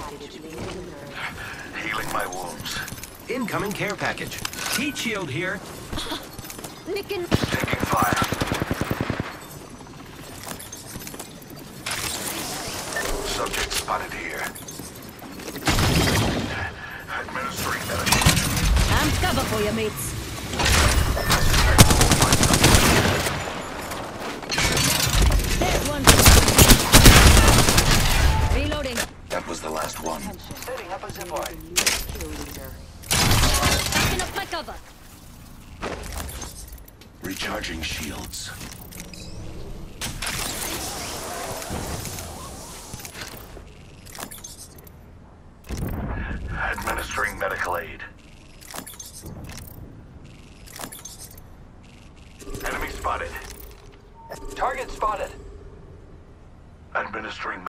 Healing my wounds. Incoming care package. Heat shield here. Nickin'. Taking fire. Subject spotted here. Administering medication. I'm cover for you, mates. There's one. Reloading. That was the last one. Setting up a zip line. Backing up my cover. Recharging shields. Administering medical aid.